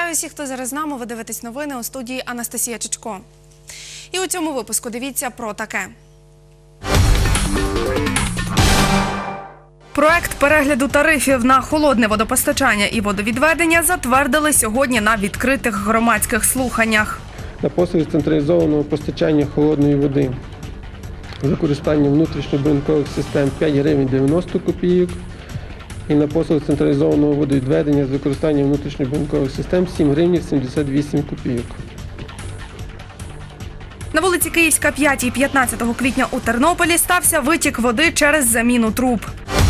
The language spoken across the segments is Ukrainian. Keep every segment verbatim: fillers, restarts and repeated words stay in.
Вітаю всіх, хто зараз з нами. Ви дивитесь новини, у студії Анастасія Чичко. І у цьому випуску дивіться про таке. Проект перегляду тарифів на холодне водопостачання і водовідведення затвердили сьогодні на відкритих громадських слуханнях. На послуги централізованого постачання холодної води з використанням внутрішньобудинкових систем п'ять гривень дев'яносто копійок і на послуги централізованого водовідведення з використанням внутрішньобудинкових систем сім гривень сімдесят вісім копійок. На вулиці Київська, п'ять і п'ятнадцятого квітня у Тернополі стався витік води через заміну труб.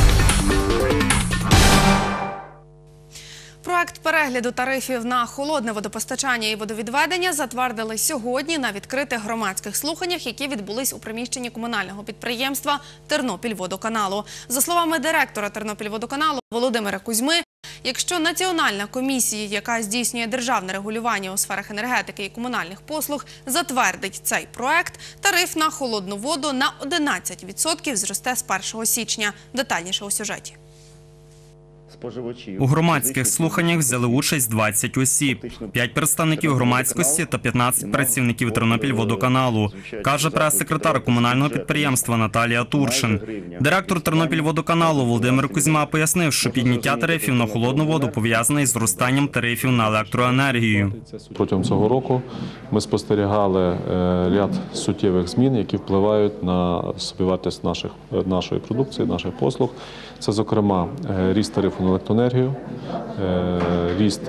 Проект перегляду тарифів на холодне водопостачання і водовідведення затвердили сьогодні на відкритих громадських слуханнях, які відбулись у приміщенні комунального підприємства «Тернопільводоканалу». За словами директора «Тернопільводоканалу» Володимира Кузьми, якщо Національна комісія, яка здійснює державне регулювання у сферах енергетики і комунальних послуг, затвердить цей проект, тариф на холодну воду на одинадцять відсотків зросте з першого січня. Детальніше у сюжеті. У громадських слуханнях взяли участь двадцять осіб, п'ять представників громадськості та п'ятнадцять працівників Тернопільводоканалу, каже прес-секретар комунального підприємства Наталія Турчин. Директор Тернопільводоканалу Володимир Кузьма пояснив, що підняття тарифів на холодну воду пов'язане із зростанням тарифів на електроенергію. Протягом цього року ми спостерігали ряд суттєвих змін, які впливають на собівартість наших, нашої продукції, наших послуг. Це, зокрема, ріст тарифу на електроенергію, ріст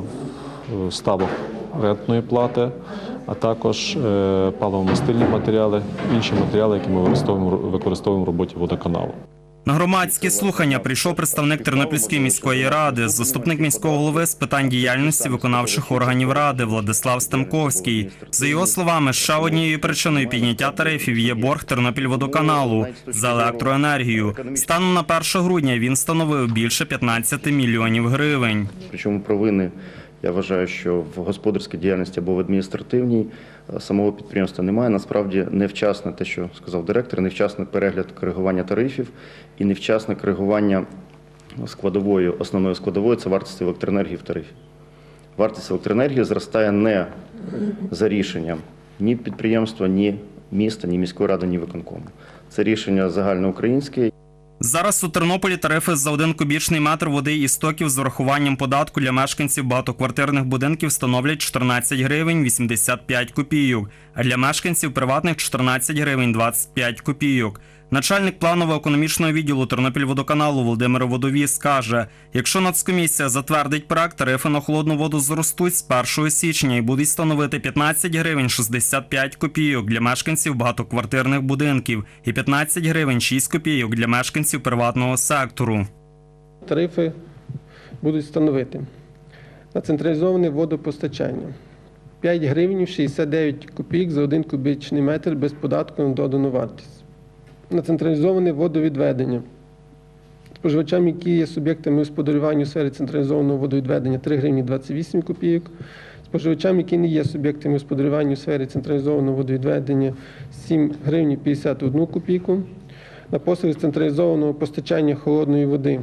ставок рентної плати, а також паливно-мастильні матеріали, інші матеріали, які ми використовуємо, використовуємо в роботі водоканалу. На громадські слухання прийшов представник Тернопільської міської ради, заступник міського голови з питань діяльності виконавчих органів ради Владислав Стемковський. За його словами, ще однією причиною підняття тарифів є борг Тернопільводоканалу за електроенергію. Станом на перше грудня він становив більше п'ятнадцяти мільйонів гривень. Причому провини, я вважаю, що в господарській діяльності або в адміністративній самого підприємства немає. Насправді невчасне, те, що сказав директор, невчасний перегляд коригування тарифів і невчасне коригування складової, основної складової – це вартості електроенергії в тарифі. Вартість електроенергії зростає не за рішенням ні підприємства, ні міста, ні міської ради, ні виконкому. Це рішення загальноукраїнське. Зараз у Тернополі тарифи за один кубічний метр води із стоків з врахуванням податку для мешканців багатоквартирних будинків становлять чотирнадцять гривень вісімдесят п'ять копійок, а для мешканців приватних – чотирнадцять гривень двадцять п'ять копійок. Начальник планово-економічного відділу Тернопільводоканалу Володимир Водовіз каже, якщо Нацкомісія затвердить проект, тарифи на холодну воду зростуть з першого січня і будуть становити п'ятнадцять гривень шістдесят п'ять копійок для мешканців багатоквартирних будинків і п'ятнадцять гривень шість копійок для мешканців приватного сектору. Тарифи будуть становити на централізоване водопостачання п'ять гривень шістдесят дев'ять копійок за один кубічний метр без податку на додану вартість. На централізоване водовідведення споживачам, які є суб'єктами господарювання у сфері централізованого водовідведення, три гривні двадцять вісім копійок. Споживачам, які не є суб'єктами господарювання у сфері централізованого водовідведення, сім гривень п'ятдесят одну копійку. На послуги централізованого постачання холодної води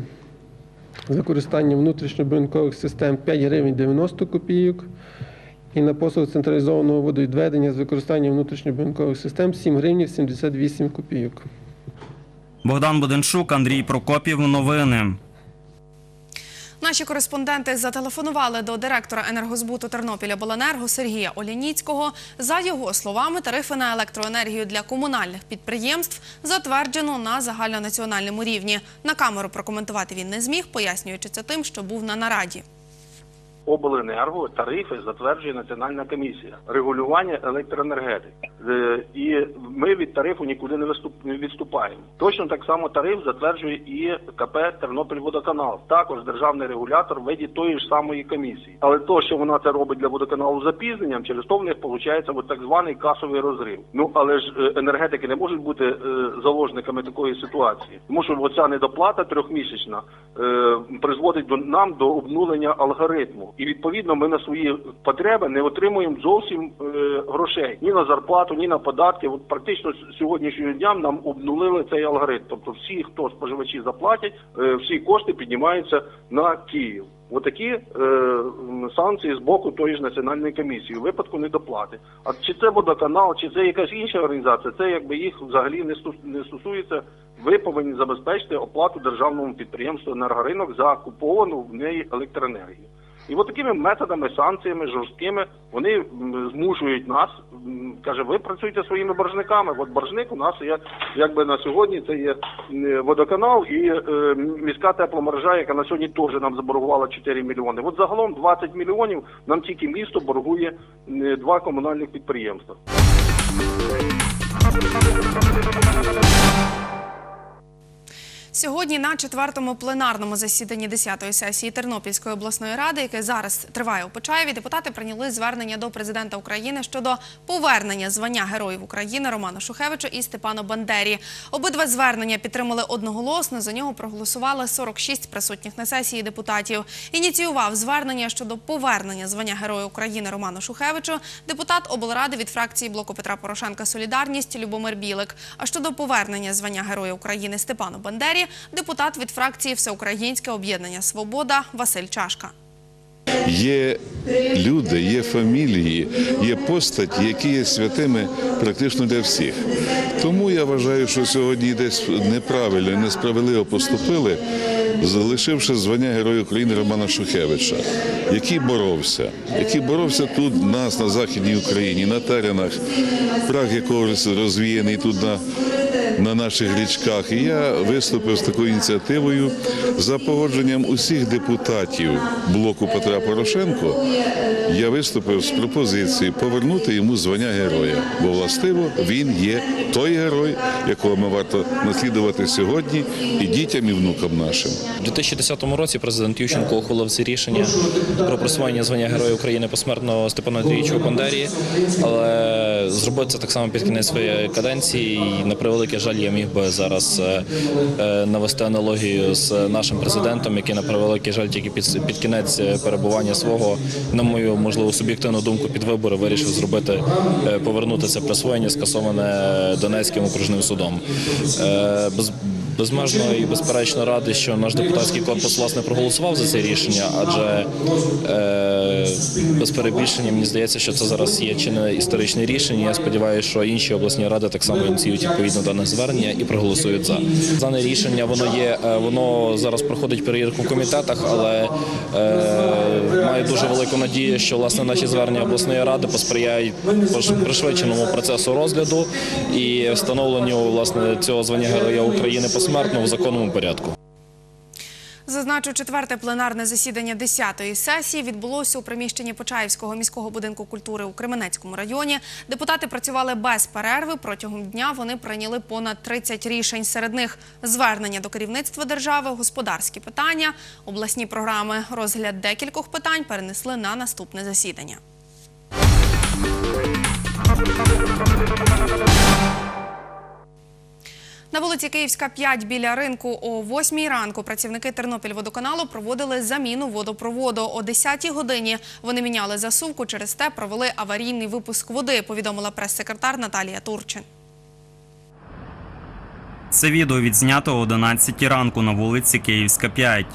з використанням внутрішньобудинкових систем п'ять гривень дев'яносто копійок. І на послуги централізованого водовідведення з використанням внутрішньобудинкових систем сім гривень сімдесят вісім копійок. Богдан Буденчук, Андрій Прокопів. Новини. Наші кореспонденти зателефонували до директора енергозбуту Тернопільобленерго Сергія Оляніцького. За його словами, тарифи на електроенергію для комунальних підприємств затверджено на загальнонаціональному рівні. На камеру прокоментувати він не зміг, пояснюючи це тим, що був на нараді. Обленерго тарифи затверджує Національна комісія регулювання електроенергетики. І ми від тарифу нікуди не відступаємо. Точно так само тариф затверджує і КП «Тернопільводоканал», також державний регулятор в виді тої ж самої комісії. Але то, що вона це робить для водоканалу з запізненням, через то в них виходить так званий касовий розрив. Ну, але ж енергетики не можуть бути заложниками такої ситуації. Тому що оця недоплата трьохмісячна призводить до, нам до обнулення алгоритму. І відповідно ми на свої потреби не отримуємо зовсім е, грошей ні на зарплату, ні на податки. От практично з сьогоднішнього дня нам обнулили цей алгоритм. Тобто всі, хто споживачі заплатять, е, всі кошти піднімаються на Київ. Отакі е, санкції з боку тої ж національної комісії у випадку недоплати. А чи це водоканал, чи це якась інша організація, це якби їх взагалі не, стос, не стосується. Ви повинні забезпечити оплату державному підприємству «Енергоринок» за куповану в неї електроенергію. І от такими методами, санкціями, жорсткими, вони змушують нас, каже, ви працюєте своїми боржниками. От боржник у нас є, якби на сьогодні, це є водоканал і е, міська тепломережа, яка на сьогодні теж нам заборгувала чотири мільйони. От загалом двадцять мільйонів нам тільки місто боргує е, два комунальних підприємства. Сьогодні на четвертому пленарному засіданні десятої сесії Тернопільської обласної ради, яке зараз триває у Почаєві, депутати прийняли звернення до президента України щодо повернення звання Героїв України Роману Шухевичу і Степану Бандері. Обидва звернення підтримали одноголосно, за нього проголосували сорок шість присутніх на сесії депутатів. Ініціював звернення щодо повернення звання Героя України Роману Шухевичу депутат облради від фракції Блоку Петра Порошенка «Солідарність» Любомир Білик. А щодо повернення звання Героя України Степану Бандері – депутат від фракції Всеукраїнське об'єднання «Свобода» Василь Чашка. Є люди, є фамілії, є постаті, які є святими практично для всіх. Тому я вважаю, що сьогодні десь неправильно і несправедливо поступили, залишивши звання Героя України Романа Шухевича, який боровся, який боровся тут, у нас, на Західній Україні, на теренах, прах якого розвіяний тут на на наших річках. І я виступив з такою ініціативою за погодженням усіх депутатів блоку Петра Порошенко. Я виступив з пропозицією повернути йому звання героя, бо властиво він є той герой, якого ми варто наслідувати сьогодні і дітям, і внукам нашим. У дві тисячі десятому році президент Ющенко ухвалив це рішення про присвоєння звання Героя України посмертно Степану Андрійовичу Бандері, але зробив це так само під кінець своєї каденції і, на превеликий жаль, я міг би зараз навести аналогію з нашим президентом, який, на превеликий жаль, тільки під, під кінець перебування свого, на мою, можливо, суб'єктивну думку, під вибори вирішив зробити, повернути це присвоєння, скасоване Донецьким окружним судом. Без, Безмежно і безперечно радий, що наш депутатський корпус, власне, проголосував за це рішення, адже е, без перебільшення мені здається, що це зараз є чи не історичне рішення. Я сподіваюся, що інші обласні ради так само ініціюють відповідно дане звернення і проголосують за. Дане рішення, воно є, воно зараз проходить перевірку в комітетах, але е, маю дуже велику надію, що, власне, наші звернення обласної ради посприяють пришвидшеному процесу розгляду і встановленню, власне, цього звання Героя України посмертно в законному порядку. Зазначу, четверте пленарне засідання десятої сесії відбулося у приміщенні Почаївського міського будинку культури у Кременецькому районі. Депутати працювали без перерви. Протягом дня вони прийняли понад тридцять рішень. Серед них звернення до керівництва держави, господарські питання, обласні програми. Розгляд декількох питань перенесли на наступне засідання. На вулиці Київська, п'ять біля ринку о восьмій ранку працівники Тернопільводоканалу проводили заміну водопроводу. О десятій годині вони міняли засувку, через те провели аварійний випуск води, повідомила прес-секретар Наталія Турчин. Це відео відзнято о одинадцятій ранку на вулиці Київська, п'ять.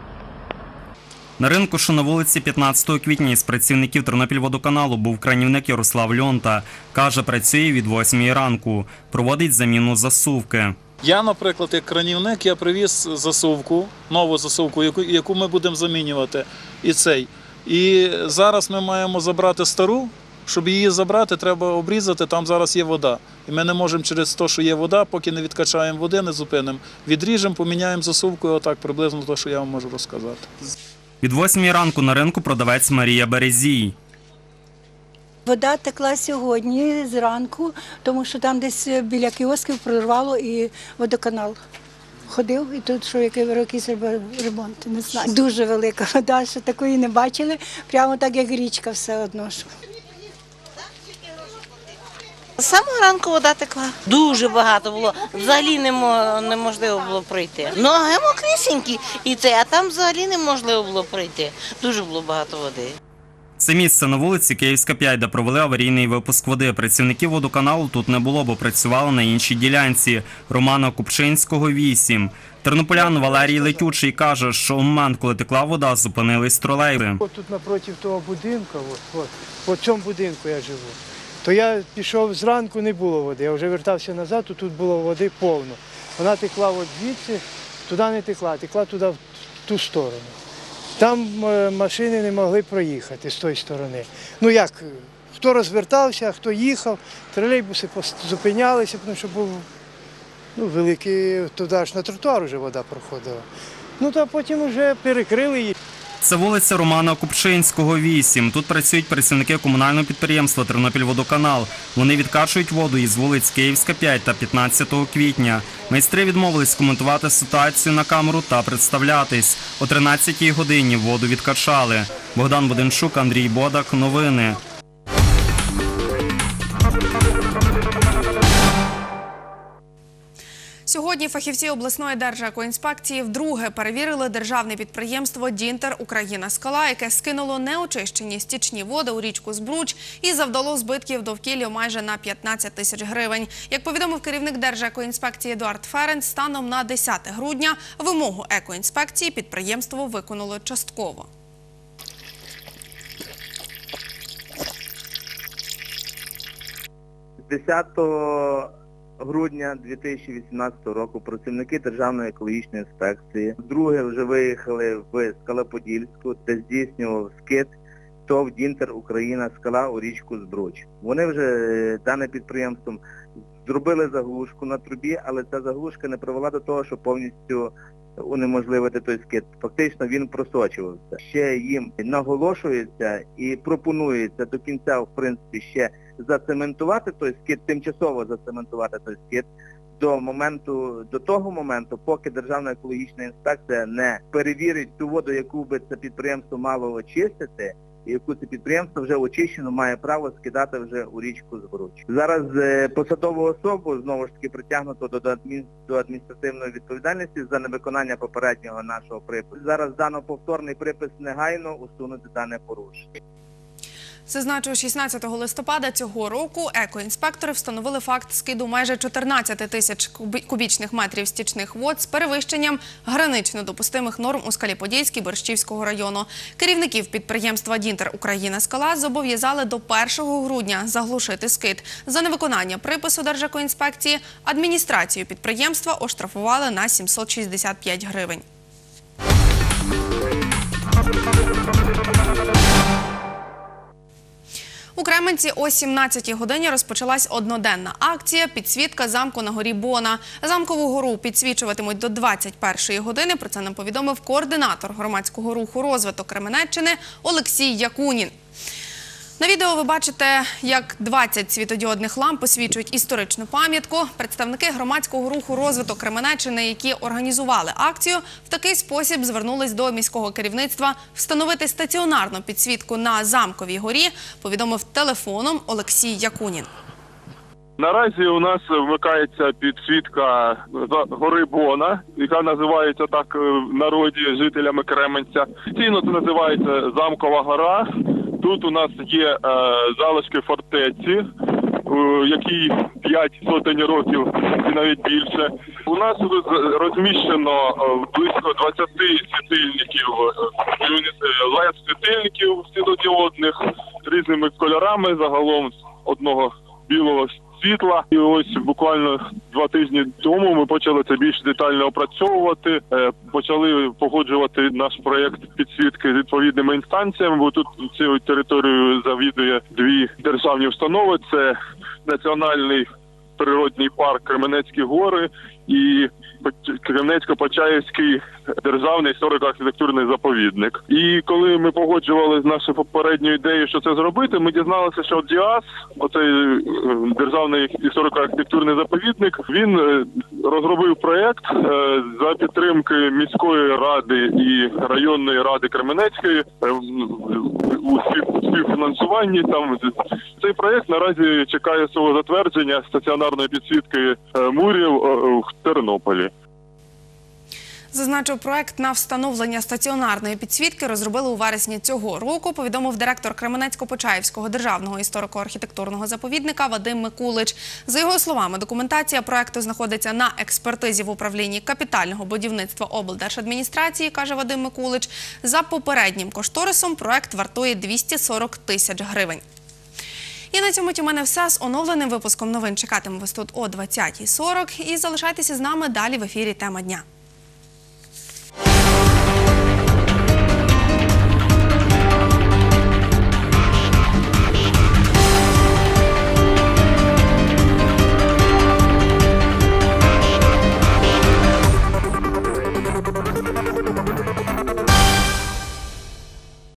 На ринку, що на вулиці п'ятнадцятого квітня, із працівників Тернопільводоканалу був кранівник Ярослав Льонта. Каже, працює від восьмій ранку. Проводить заміну засувки. Я, наприклад, як кранівник, я привіз засувку, нову засувку, яку, яку ми будемо замінювати. І цей. І зараз ми маємо забрати стару. Щоб її забрати, треба обрізати, там зараз є вода. І ми не можемо через те, що є вода, поки не відкачаємо води, не зупинимо. Відріжемо, поміняємо засувку, і отак приблизно те, що я вам можу розказати. Від восьмій ранку на ринку продавець Марія Березій. Вода текла сьогодні зранку, тому що там десь біля кіосків прорвало і водоканал ходив, і тут що якийсь ремонт, не знаю. Дуже велика вода, що такої не бачили, прямо так як річка все одно. З самого ранку вода текла. Дуже багато було. Взагалі немо- неможливо було пройти. Ноги мокрісінькі, і це, а там взагалі неможливо було пройти. Дуже було багато води. Це місце на вулиці Київська, п'ять, де провели аварійний випуск води. Працівників водоканалу тут не було, бо працювали на іншій ділянці – Романа Купчинського, вісім. Тернополян Валерій Летючий каже, що у момент, коли текла вода, зупинились тролейби. От тут напроти того будинку, от, от, от в цьому будинку я живу, то я пішов зранку, не було води. Я вже вертався назад, то тут було води повно. Вона текла от звідси, туди не текла, текла туди в ту сторону. Там е, машини не могли проїхати з тої сторони. Ну як, хто розвертався, хто їхав, тролейбуси зупинялися, тому що був ну, великий, туди ж на тротуар вже вода проходила. Ну та потім вже перекрили її. Це вулиця Романа Купчинського, вісім. Тут працюють працівники комунального підприємства «Тернопільводоканал». Вони відкачують воду із вулиць Київська, п'ять та п'ятнадцятого квітня. Майстри відмовились коментувати ситуацію на камеру та представлятись. О тринадцятій годині воду відкачали. Богдан Буденчук, Андрій Бодак. Новини. Сьогодні фахівці обласної держекоінспекції вдруге перевірили державне підприємство «Дінтер Україна Скала», яке скинуло неочищені стічні води у річку Збруч і завдало збитків довкіллю майже на п'ятнадцять тисяч гривень. Як повідомив керівник держекоінспекції Едуард Ференц, станом на десяте грудня вимогу екоінспекції підприємство виконало частково. десятого грудня дві тисячі вісімнадцятого року працівники Державної екологічної інспекції вдруге вже виїхали в Скалоподільську, де здійснював скид ТОВ «Дінтер Україна Скала» у річку Збруч. Вони вже даним підприємством зробили заглушку на трубі, але ця заглушка не привела до того, щоб повністю унеможливити той скид. Фактично він просочувався. Ще їм наголошується і пропонується до кінця, в принципі, ще зацементувати той скид, тимчасово зацементувати той скид до моменту, до того моменту, поки Державна екологічна інспекція не перевірить ту воду, яку би це підприємство мало очистити, і яку це підприємство вже очищено має право скидати вже у річку Збруч. Зараз е, посадову особу знову ж таки притягнуто до, адмін, до адміністративної відповідальності за невиконання попереднього нашого припису. Зараз дано повторний припис негайно усунути дане порушення. Зазначу, шістнадцятого листопада цього року екоінспектори встановили факт скиду майже чотирнадцять тисяч кубічних метрів стічних вод з перевищенням гранично допустимих норм у Скалі-Подільській Борщівського району. Керівників підприємства «Дінтер Україна Скала» зобов'язали до першого грудня заглушити скид. За невиконання припису Держекоінспекції адміністрацію підприємства оштрафували на сімсот шістдесят п'ять гривень. У Кременці о сімнадцятій годині розпочалась одноденна акція «Підсвітка замку на горі Бона». Замкову гору підсвічуватимуть до двадцять першої години. Про це нам повідомив координатор громадського руху «Розвиток Кременеччини» Олексій Якунін. На відео ви бачите, як двадцять світодіодних ламп освічують історичну пам'ятку. Представники громадського руху «Розвиток Кременеччини», які організували акцію, в такий спосіб звернулись до міського керівництва встановити стаціонарну підсвітку на Замковій горі, повідомив телефоном Олексій Якунін. Наразі у нас вмикається підсвітка гори Бона, яка називається так в народі жителями Кременця. Офіційно це називається Замкова гора. Тут у нас є е, залишки фортеці, е, якій п'ять сотень років і навіть більше. У нас розміщено близько двадцяти світильників, лед світильників світлодіодних різними кольорами, загалом одного білого світла. І ось буквально два тижні тому ми почали це більш детально опрацьовувати, почали погоджувати наш проєкт підсвітки з відповідними інстанціями, бо тут цією територією завідує дві державні установи. Це Національний природний парк Кременецькі гори і Кременецько-Почаївський державний історико-архітектурний заповідник. І коли ми погоджували з нашою попередньою ідеєю, що це зробити, ми дізналися, що ДІАС, оцей державний історико-архітектурний заповідник, він розробив проєкт за підтримки міської ради і районної ради Кременецької у співфінансуванні. Там цей проєкт наразі чекає свого затвердження стаціонарної підсвітки е, мурів е, в Тернополі. Зазначив, проект на встановлення стаціонарної підсвітки розробили у вересні цього року, повідомив директор Кременецько-Почаївського державного історико-архітектурного заповідника Вадим Микулич. За його словами, документація проекту знаходиться на експертизі в управлінні капітального будівництва облдержадміністрації, каже Вадим Микулич. За попереднім кошторисом проект вартує двісті сорок тисяч гривень. І на цьому у мене все. З оновленим випуском новин чекатиму вас тут о двадцятій сорок. І залишайтеся з нами далі в ефірі «Тема дня».